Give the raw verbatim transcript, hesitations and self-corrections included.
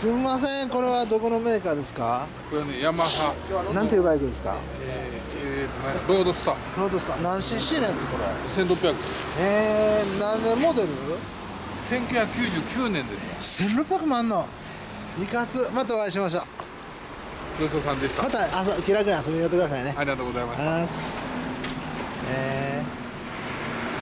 すみません、これはどこのメーカーですか？ これはね、ヤマハ。 なんていうバイクですか？ えー、えーとね、ロードスター。 ロードスター。何 シーシー のやつこれ？ せんろっぴゃく。 えー、何年モデル？ せんきゅうひゃくきゅうじゅうきゅうねんですよ。 せんろっぴゃくもあんの？いかつ。またお会いしましょう。 ごちそうさんでした。 また朝気楽に遊びに寄ってくださいね。 ありがとうございました。 あーすえー